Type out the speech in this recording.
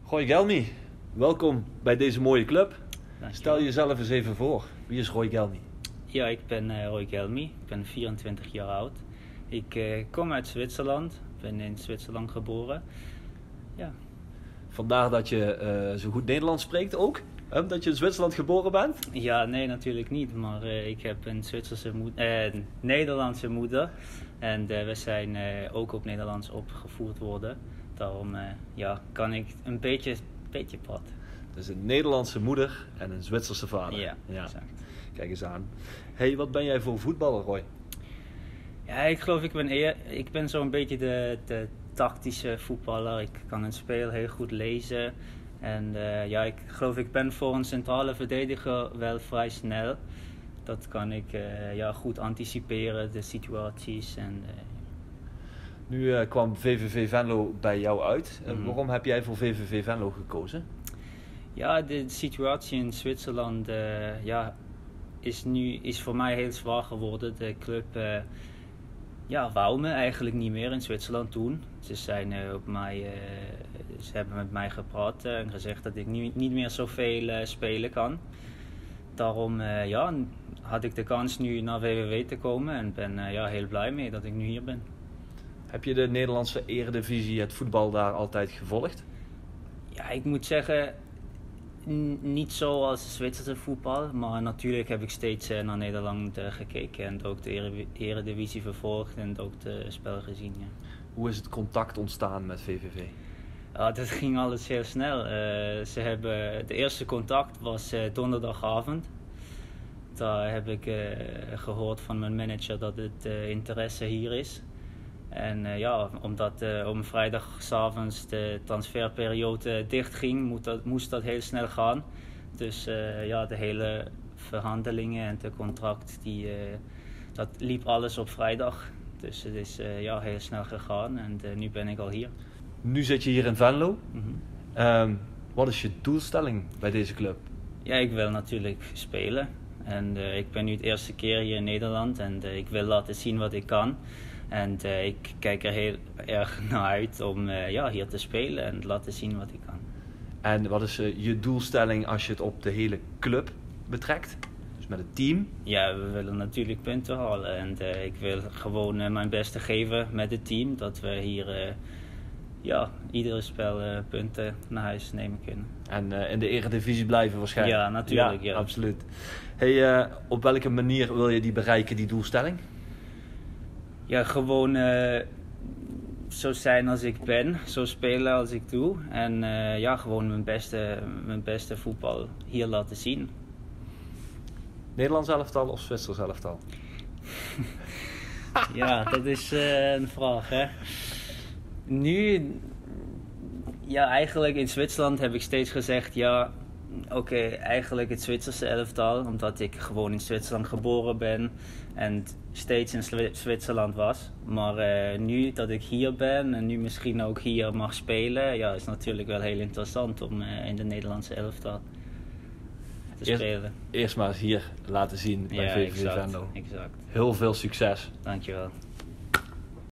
Roy Gelmi, welkom bij deze mooie club. Dankjewel. Stel jezelf eens even voor. Wie is Roy Gelmi? Ja, ik ben Roy Gelmi. Ik ben 24 jaar oud. Ik kom uit Zwitserland. Ben in Zwitserland geboren. Ja. Vandaar dat je zo goed Nederlands spreekt ook. Dat je in Zwitserland geboren bent. Ja, nee, natuurlijk niet. Maar ik heb een Nederlandse moeder. En we zijn ook op Nederlands opgevoed worden. Daarom kan ik een beetje praten. Dus een Nederlandse moeder en een Zwitserse vader. Ja, exact. Kijk eens aan. Hey, wat ben jij voor voetballer, Roy? Ja, ik geloof ik ben zo'n beetje de tactische voetballer. Ik kan een spel heel goed lezen. En ik geloof ik ben voor een centrale verdediger wel vrij snel. Dat kan ik goed anticiperen, de situaties. Nu kwam VVV Venlo bij jou uit. Waarom heb jij voor VVV Venlo gekozen? Ja, de situatie in Zwitserland is voor mij heel zwaar geworden. De club wou me eigenlijk niet meer in Zwitserland toen. Ze hebben met mij gepraat en gezegd dat ik niet meer zoveel spelen kan. Daarom had ik de kans nu naar VVV te komen en ben heel blij mee dat ik nu hier ben. Heb je de Nederlandse eredivisie, het voetbal daar altijd gevolgd? Ja, ik moet zeggen, niet zo als Zwitserse voetbal, maar natuurlijk heb ik steeds naar Nederland gekeken en ook de eredivisie vervolgd en ook de spel gezien. Ja. Hoe is het contact ontstaan met VVV? Dat ging alles heel snel. De eerste contact was donderdagavond. Daar heb ik gehoord van mijn manager dat het interesse hier is. En omdat om vrijdagavond de transferperiode dicht ging, moest dat heel snel gaan. Dus de hele verhandelingen en de contract, dat liep alles op vrijdag. Dus het is heel snel gegaan en nu ben ik al hier. Nu zit je hier in Venlo. Mm-hmm. Wat is je doelstelling bij deze club? Ja, ik wil natuurlijk spelen. En ik ben nu het eerste keer hier in Nederland en ik wil laten zien wat ik kan. En ik kijk er heel erg naar uit om hier te spelen en laten zien wat ik kan. En wat is je doelstelling als je het op de hele club betrekt? Dus met het team? Ja, we willen natuurlijk punten halen. En ik wil gewoon mijn beste geven met het team. Dat we hier iedere spel punten naar huis nemen kunnen. En in de eredivisie blijven waarschijnlijk? Ja, natuurlijk. Ja. Absoluut. Hey, op welke manier wil je die bereiken, die doelstelling? Ja, gewoon zo zijn als ik ben, zo spelen als ik doe. En gewoon mijn beste voetbal hier laten zien. Nederlands elftal of Zwitsers elftal? Ja, dat is een vraag, hè. Nu, eigenlijk in Zwitserland heb ik steeds gezegd, eigenlijk het Zwitserse elftal. Omdat ik gewoon in Zwitserland geboren ben en steeds in Zwitserland was. Maar nu dat ik hier ben en nu misschien ook hier mag spelen, is natuurlijk wel heel interessant om in de Nederlandse elftal te spelen. Eerst maar eens hier laten zien bij VVV Venlo. Exact. Heel veel succes. Dankjewel.